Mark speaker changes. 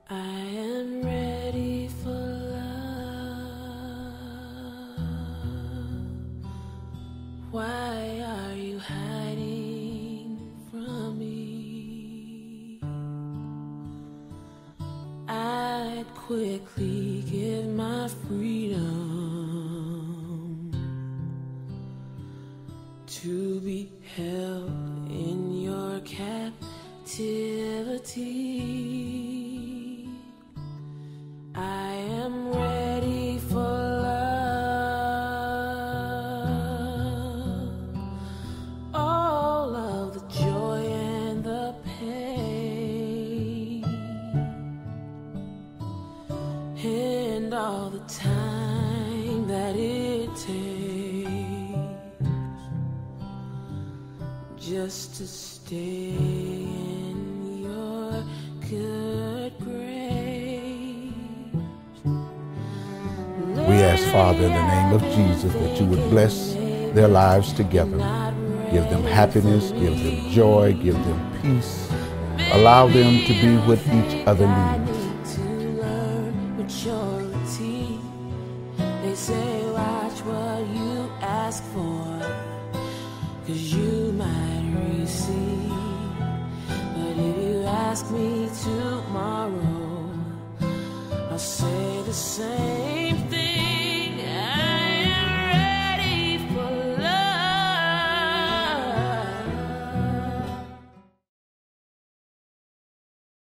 Speaker 1: I am ready for love. Why are you hiding from me? I'd quickly give my freedom to be held in your captivity. I am ready for love, all of the joy and the pain, and all the time that it takes just to stay in your good grace.
Speaker 2: We ask, Father, in the name of Jesus, that you would bless their lives together. Give them happiness, give them joy, give them peace. Allow them to be what each other needs.
Speaker 1: They say watch what you ask for, 'cause you might receive. But if you ask me tomorrow, I'll say the same.